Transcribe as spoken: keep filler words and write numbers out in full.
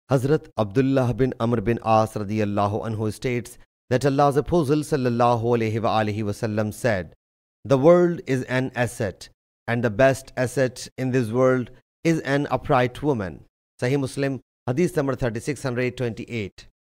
Hazrat Abdullah bin Amr bin As radiyallahu anhu states that Allah's Apostle sallallahu alayhi wa alihi wasallam said, "The world is an asset, and the best asset in this world is an upright woman." Sahih Muslim Hadees number thirty-six twenty-eight.